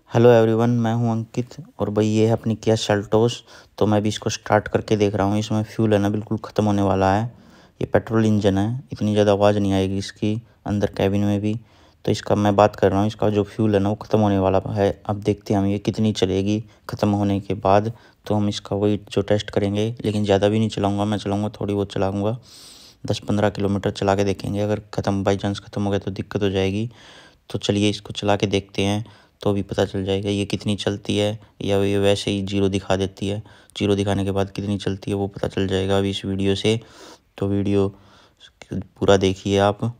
Hello everyone, मैं हूं अंकित और भाई ये है अपनी किया सेल्टोस। तो मैं भी इसको स्टार्ट करके देख रहा हूं। इसमें फ्यूल है ना बिल्कुल ख़त्म होने वाला है। ये पेट्रोल इंजन है, इतनी ज़्यादा आवाज़ नहीं आएगी इसकी अंदर कैबिन में भी। तो इसका मैं बात कर रहा हूँ, इसका जो फ्यूल है ना वो ख़त्म होने वाला है। अब देखते हैं हम ये कितनी चलेगी ख़त्म होने के बाद। तो हम इसका वही जो टेस्ट करेंगे, लेकिन ज़्यादा भी नहीं चलाऊँगा, मैं चलाऊँगा थोड़ी बहुत चलाऊँगा, 10-15 किलोमीटर चला के देखेंगे। अगर ख़त्म बाई चांस ख़त्म हो गया तो दिक्कत हो जाएगी। तो चलिए इसको चला के देखते हैं, तो अभी पता चल जाएगा ये कितनी चलती है, या ये वैसे ही जीरो दिखा देती है। जीरो दिखाने के बाद कितनी चलती है वो पता चल जाएगा अभी इस वीडियो से। तो वीडियो पूरा देखिए आप।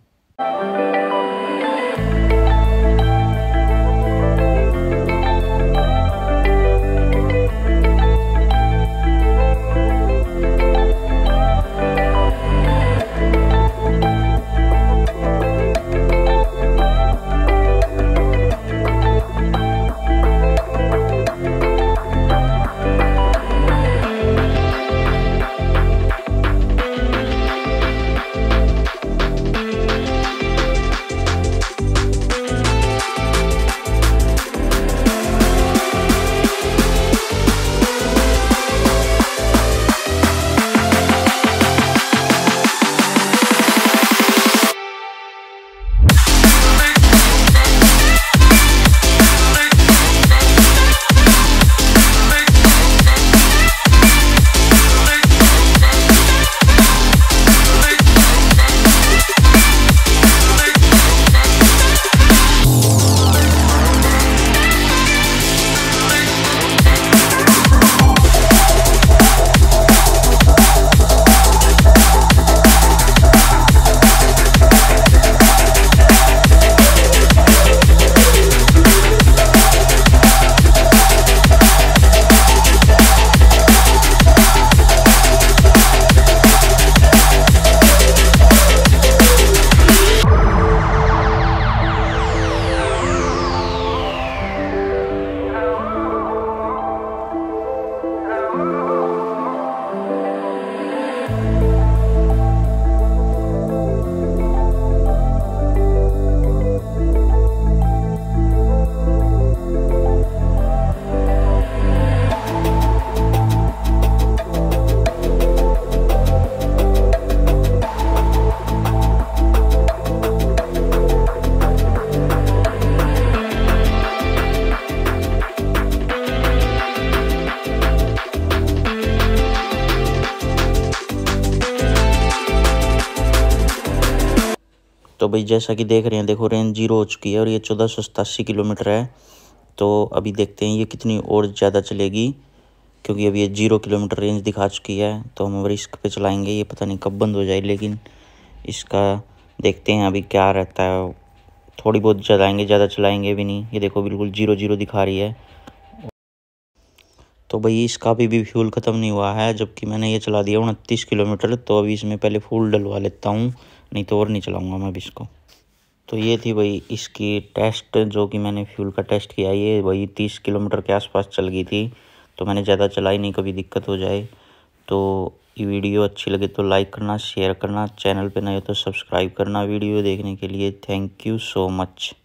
तो भाई जैसा कि देख रहे हैं, देखो रेंज जीरो हो चुकी है और ये 1487 किलोमीटर है। तो अभी देखते हैं ये कितनी और ज़्यादा चलेगी, क्योंकि अभी ये 0 किलोमीटर रेंज दिखा चुकी है। तो हम रिस्क पे चलाएंगे, ये पता नहीं कब बंद हो जाए, लेकिन इसका देखते हैं अभी क्या रहता है। थोड़ी बहुत चलाएंगे, ज़्यादा चलाएंगे भी नहीं। ये देखो बिल्कुल 0-0 दिखा रही है। तो भाई इसका भी फ्यूल ख़त्म नहीं हुआ है, जबकि मैंने ये चला दिया 29 किलोमीटर। तो अभी इसमें पहले फुल डलवा लेता हूँ, नहीं तो और नहीं चलाऊँगा मैं अभी इसको। तो ये थी भाई इसकी टेस्ट, जो कि मैंने फ्यूल का टेस्ट किया। ये वही 30 किलोमीटर के आसपास चल गई थी। तो मैंने ज़्यादा चलाई नहीं, कभी दिक्कत हो जाए। तो ये वीडियो अच्छी लगे तो लाइक करना, शेयर करना, चैनल पे नए हो तो सब्सक्राइब करना। वीडियो देखने के लिए थैंक यू सो मच।